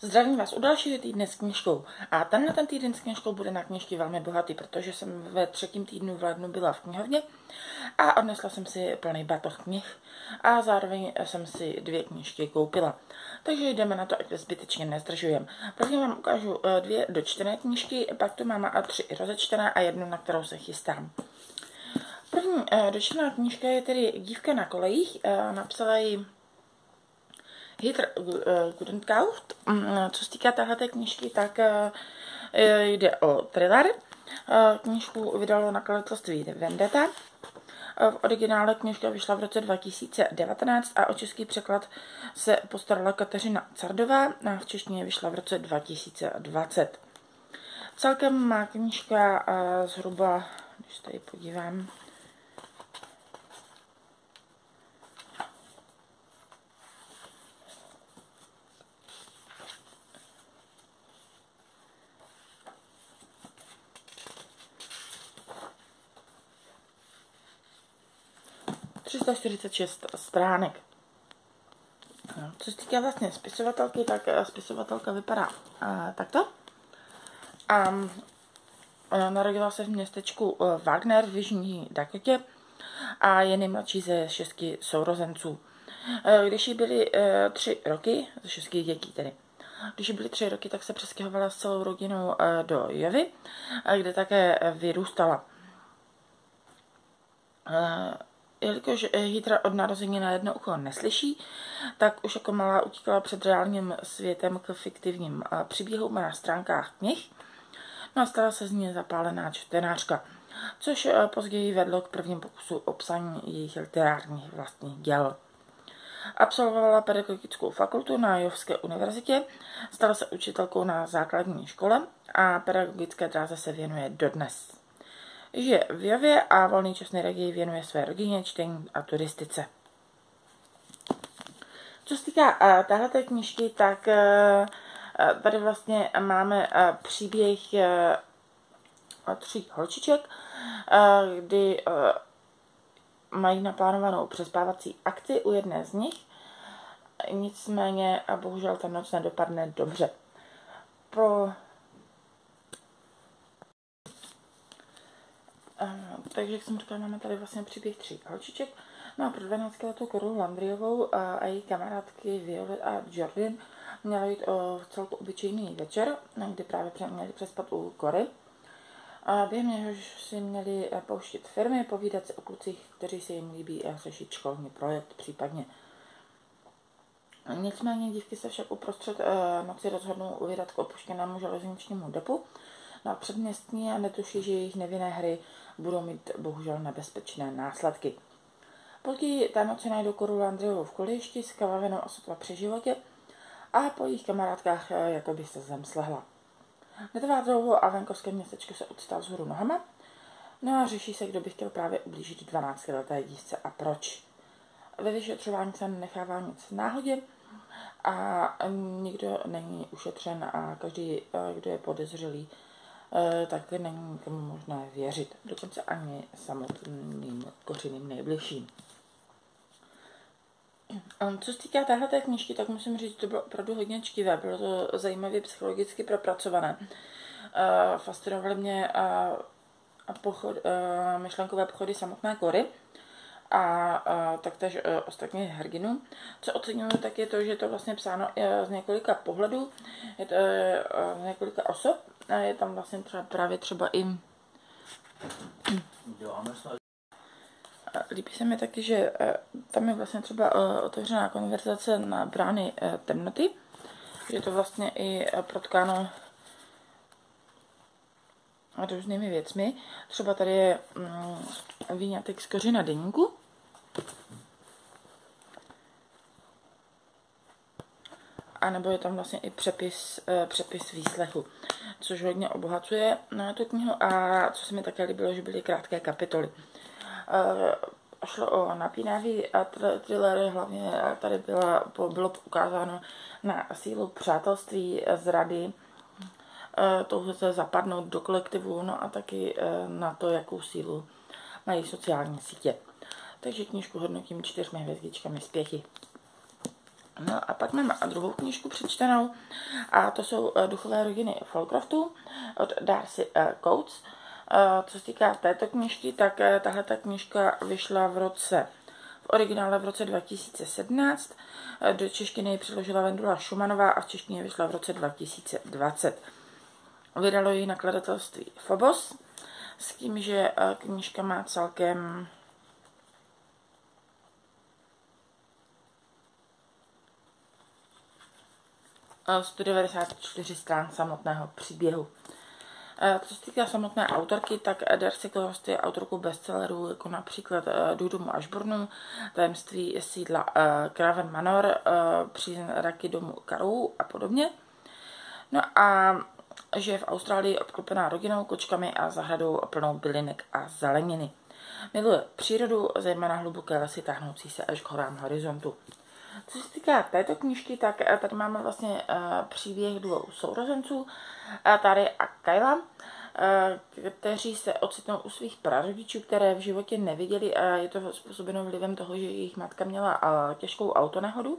Zdravím vás u dalšího týdne s knížkou. A ten týden s knížkou bude na knížky velmi bohatý, protože jsem ve 3. týdnu v lednu byla v knihovně a odnesla jsem si plný batoh knih a zároveň jsem si 2 knížky koupila. Takže jdeme na to, ať zbytečně nezdržujem. Prvně vám ukážu 2 dočtené knížky, pak tu mám 3 rozečtené a 1, na kterou se chystám. První dočtená knížka je tedy Dívka na kolejích, napsala ji Hitler Gudenkauft. Co se týká téhleté knížky, tak jde o thriller. Knížku vydalo nakladatelství Vendetta. V originále knížka vyšla v roce 2019 a o český překlad se postarala Kateřina Cardová a v češtině vyšla v roce 2020. Celkem má knížka zhruba, když se tady podívám, 346 stránek. Co se týká vlastně spisovatelky, tak spisovatelka vypadá takto. Narodila se v městečku Wagner v Jižní Dakotě a je nejmladší ze 6 sourozenců. Když jí byly 3 roky, ze 6 dětí tedy, když jí byly 3 roky, tak se přestěhovala s celou rodinou do Jovy, kde také vyrůstala. Jelikož Hitler od narození na jedno ucho neslyší, tak už jako malá utíkala před reálním světem k fiktivním příběhům na stránkách knih. No a stala se z ní zapálená čtenářka, což později vedlo k prvním pokusu o psaní jejich literárních vlastních děl. Absolvovala pedagogickou fakultu na Jovské univerzitě, stala se učitelkou na základní škole a pedagogické dráze se věnuje dodnes. Žije v Jově a volný čas nejraději věnuje své rodině, čtení a turistice. Co se týká téhleté knížky, tak tady vlastně máme příběh 3 holčiček, kdy mají naplánovanou přespávací akci u jedné z nich. Nicméně bohužel ta noc nedopadne dobře. Takže, jak jsem říkala, máme tady vlastně příběh 3 holčiček. No a pro 12letou Koru Landryovou a její kamarádky Violet a Jordan měla jít o celku obyčejný večer, kdy právě měli přespat u Kory. A během něhož si měli pouštět firmy, povídat si o klucích, kteří se jim líbí a řešit školní projekt případně. Nicméně dívky se však uprostřed noci rozhodnou vydat k opuštěnému železničnímu depu na předměstí a netuší, že jejich nevinné hry budou mít bohužel nebezpečné následky. Později té noci najdou Koru Landryovou v kolejišti s kavavenou a sotva při životě a po jejich kamarádkách jako by se zem slehla. Netrvá dlouho a venkovské městečko se odstá vzhůru nohama, no a řeší se, kdo by chtěl právě ublížit 12leté dívce a proč. Ve vyšetřování se nechává nic v náhodě a nikdo není ušetřen a každý, kdo je podezřelý, tak není nikomu možné věřit, dokonce ani samotným kořeným nejbližším. Co se týká téhleté knížky, tak musím říct, že to bylo opravdu hodně čtivé, bylo to zajímavě psychologicky propracované. Fascinovaly mě myšlenkové pochody samotné Kory a taktéž ostatních hrdinů. Co oceňuji, tak je to, že je to vlastně psáno z několika pohledů, je to z několika osob a je tam vlastně třeba i líbí se mi taky, že tam je vlastně třeba otevřená konverzace na brány temnoty, že je to vlastně i protkáno různými věcmi. Třeba tady je výňatek z kořena deníku. A nebo je tam vlastně i přepis výslechu, což hodně obohacuje na tu knihu. A co se mi také líbilo, že byly krátké kapitoly. Šlo o napínavý thriller, hlavně tady bylo ukázáno na sílu přátelství, zrady, touhle se zapadnout do kolektivu, no a taky na to, jakou sílu mají sociální sítě. Takže knížku hodnotím 4 hvězdičkami z 5. No a pak mám druhou knížku přečtenou a to jsou Duchové rodiny Falcroftů od Darcy Coates. Co se týká této knížky, tak tahle knížka vyšla v originále v roce 2017. Do češtiny ji přeložila Vendula Šumanová a v češtině vyšla v roce 2020. Vydalo ji nakladatelství Phobos s tím, že knížka má celkem 194 strán samotného příběhu. Co se týká samotné autorky, tak Darcy Coates je autorkou bestsellerů, jako například Dům domu Ashbournů, Tajemství sídla Craven Manor, Přízraky domu Karů a podobně. No a žije v Austrálii obklopená rodinou, kočkami a zahradou plnou bylinek a zeleniny. Miluje přírodu, zejména hluboké lesy táhnoucí se až k horám horizontu. Co se týká této knížky, tak tady máme vlastně příběh dvou sourozenců, Tary a Kyla, kteří se ocitnou u svých prarodičů, které v životě neviděli a je to způsobeno vlivem toho, že jejich matka měla těžkou autonehodu.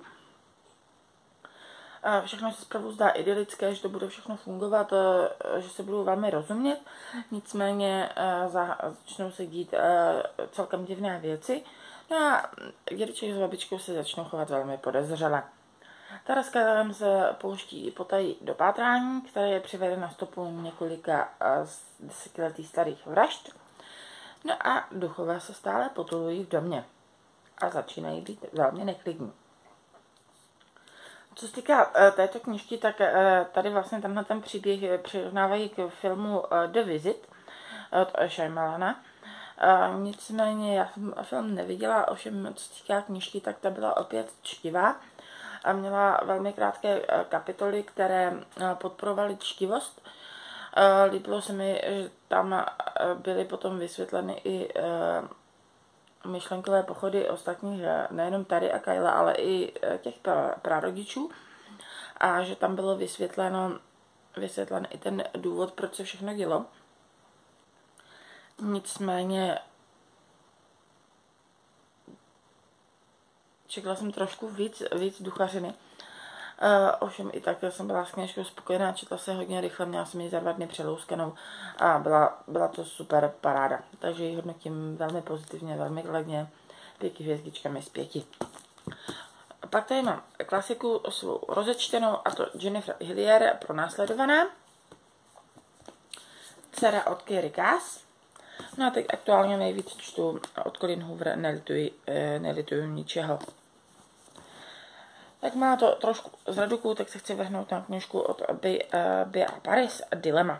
Všechno se zprvu zdá idylické, že to bude všechno fungovat, že se budou velmi rozumět, nicméně začnou se dít celkem divné věci. No a dědeček s babičkou se začnou chovat velmi podezřele. Tara s Kylem se pouští potají do pátrání, které je přivede na stopu několika desetiletí starých vražd. No a duchové se stále potulují v domě a začínají být velmi neklidní. Co se týká této knížky, tak tady vlastně tenhle ten příběh přirovnávají k filmu The Visit od Shyamalana. Nicméně já jsem film neviděla, ovšem co se týká knížky, tak ta byla opět čtivá a měla velmi krátké kapitoly, které podporovaly čtivost. Líbilo se mi, že tam byly potom vysvětleny i myšlenkové pochody ostatních, nejenom Tary a Kyla, ale i těch prarodičů. A že tam bylo vysvětlen i ten důvod, proč se všechno dělo. Nicméně čekala jsem trošku víc duchařiny. Ovšem i tak jsem byla s knížkou spokojená, četla se hodně rychle, měla jsem ji za 2 dny přelouskanou a byla to super paráda. Takže ji hodnotím velmi pozitivně, velmi kladně, 5 hvězdičkami z 5. Pak tady mám klasiku svou rozečtenou, a to Jennifer Hillier, Pronásledovaná, dcera od Kerry Cass. No a teď aktuálně nejvíc čtu od Colleen Hoover Nelituji ničeho. Tak má to trošku z reduku, tak se chci vrhnout na knížku od Bea Paris Dilema.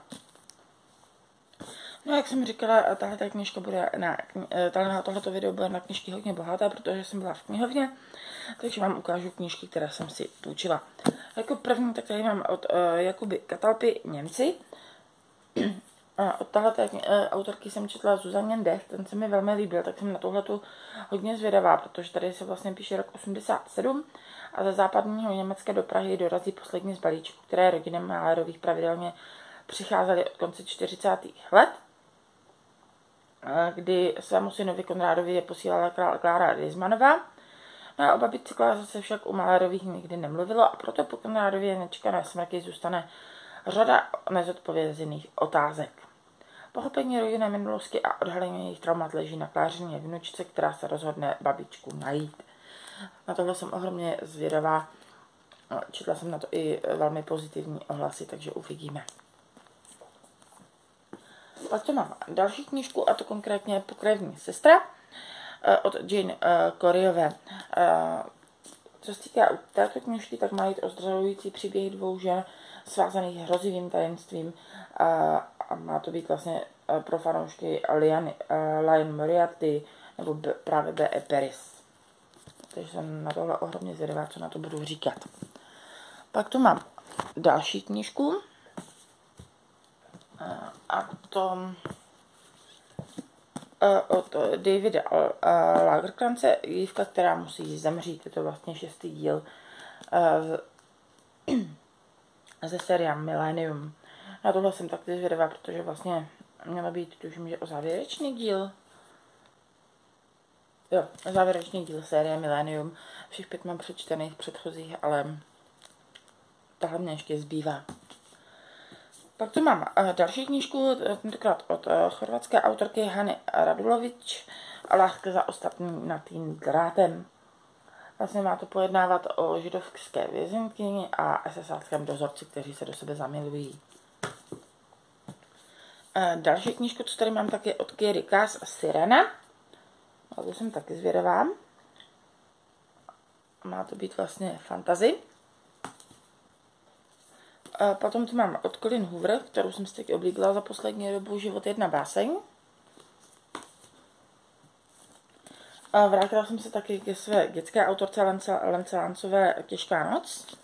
No jak jsem říkala, tahle knížka bude tohleto video bude na knížky hodně bohatá, protože jsem byla v knihovně, takže vám ukážu knížky, které jsem si půjčila. Jako první tak tady mám od Jakuby Catalpy Němci. Od téhleté autorky jsem četla Zuzanne Dech, ten se mi velmi líbil, tak jsem na tohletu hodně zvědavá, protože tady se vlastně píše rok 87 a ze západního Německa do Prahy dorazí poslední z balíčků, které rodiny Mahlerových pravidelně přicházely od konce 40. let, kdy svému synovi Konrádovi je posílala Klára Rizmanová. No a o babičce Kláře se však u Mahlerových nikdy nemluvilo a proto po Konrádově nečekané smrti zůstane řada nezodpovězených otázek. Pochopení rodinné minulosti a odhalení jejich traumat leží na Klářině vnučce, která se rozhodne babičku najít. Na tohle jsem ohromně zvědavá. Četla jsem na to i velmi pozitivní ohlasy, takže uvidíme. Pak to mám další knížku, a to konkrétně Pokrevní sestra od Jane Coryové. Co se týká této knížky, tak má jít o zdravující příběh 2 žen svázaných hrozivým tajemstvím a má to být vlastně pro fanoušky Liane Moriarty nebo právě B.E. Paris. Takže jsem na tohle ohromně zvědavá, co na to budu říkat. Pak tu mám další knížku a to od Davida Lagerkrantze, Dívka, která musí zemřít. Je to vlastně 6. díl ze série Millennium. Na tohle jsem taky zvědavá, protože vlastně měla být, tuším, že o závěrečný díl. Jo, závěrečný díl série Millennium. Všech 5 mám přečtených předchozích, ale tahle mě ještě zbývá. Pak tu mám další knížku, tentokrát od chorvatské autorky Hany Radulovič, Láska za ostatným drátem. Vlastně má to pojednávat o židovské vězenkyni a SSáckém dozorci, kteří se do sebe zamilují. Další knížku, co tady mám, tak je od Kiary Cass Sirena. A to jsem taky zvědavá. Má to být vlastně fantasy. Potom tu mám od Colleen Hoover, kterou jsem si taky oblíbila za poslední dobu, Život jedna báseň. Vrátila jsem se taky ke své dětské autorce Lence Lancové Těžká noc.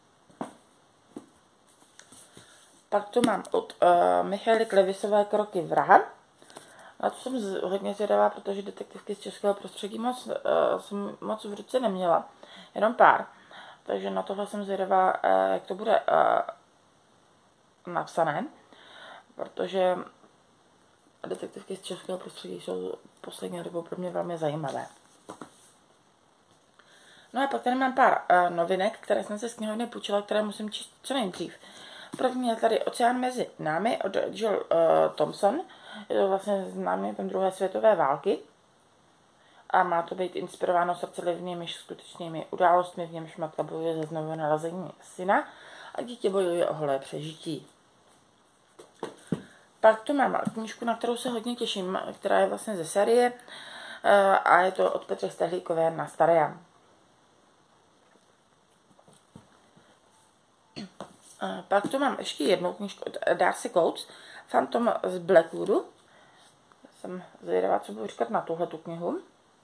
Pak tu mám od Michaely Klevisové Kroky vraha. Na to jsem hodně zvědavá, protože detektivky z českého prostředí jsem moc v ruce neměla, jenom pár. Takže na tohle jsem zvědavá, jak to bude napsané, protože detektivky z českého prostředí jsou poslední dobou pro mě velmi zajímavé. No a pak tady mám pár novinek, které jsem se z knihovny půjčila, které musím číst co nejdřív. První je tady Oceán mezi námi od Jill Thompson. Je to vlastně známý druhé světové války. A má to být inspirováno srdcelivnými skutečnými událostmi, v němž matka bojuje za znovu nalezení syna a dítě bojuje o holé přežití. Pak tu mám knížku, na kterou se hodně těším, která je vlastně ze série a je to od Petry Stehlíkové Na staré. Pak tu mám ještě jednu knížku od Darcy Coates, Phantom z Blackwoodu. Jsem zvědavá, co budu říkat na tuhletu knihu.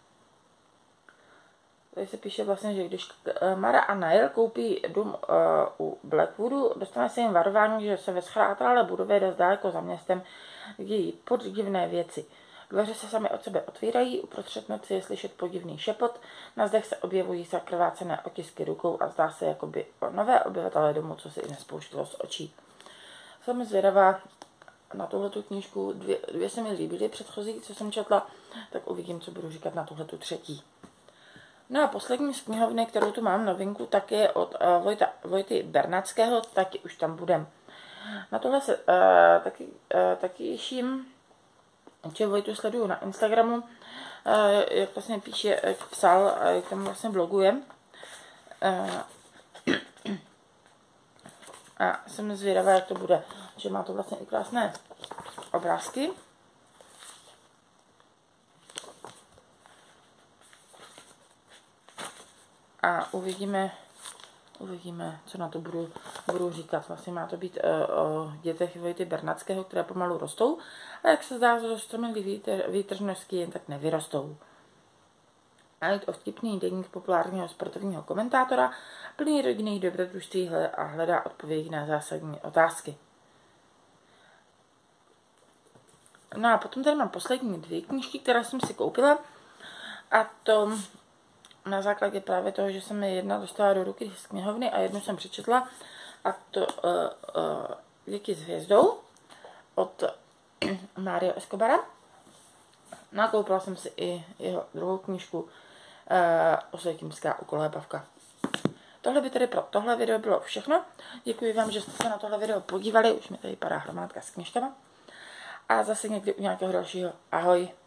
Tady se píše vlastně, že když Mara a Niall koupí dům u Blackwoodu, dostane se jim varování, že se ve schrátralé budově dost daleko za městem dějí podivné věci. Dveře se sami od sebe otvírají, uprostřed noci je slyšet podivný šepot, na zdech se objevují zakrvácené otisky rukou a zdá se jakoby o nové obyvatele domu, co se i nespouštilo z očí. Jsem zvědavá na tuhletu knížku, dvě se mi líbily předchozí, co jsem četla, tak uvidím, co budu říkat na tuhletu třetí. No a poslední z knihovny, kterou tu mám novinku, tak je od Vojty Bernackého, taky už tam budem. Na tohle se taky těším, že Vojtu sleduju na Instagramu, jak vlastně píše, jak psal, jak tam vlastně bloguje. A jsem zvědavá, jak to bude, že má to vlastně i krásné obrázky. A uvidíme, co na to budu říkat. Vlastně má to být o dětech Vojty Bernackého, které pomalu rostou. A jak se zdá, že stromilí výtržnosti jen tak nevyrostou. A je to vtipný deník populárního sportovního komentátora, plný rodinných dobrodružství a hledá odpovědi na zásadní otázky. No a potom tady mám poslední 2 knížky, které jsem si koupila. A to na základě právě toho, že jsem mi jedna dostala do ruky z knihovny a jednu jsem přečetla. A to Děti s hvězdou od Mária Escobara. No a koupila jsem si i jeho druhou knížku Osvětímská ukolébavka. Tohle by tedy pro tohle video bylo všechno. Děkuji vám, že jste se na tohle video podívali. Už mi tady padá hromádka s knížkama. A zase někdy u nějakého dalšího. Ahoj.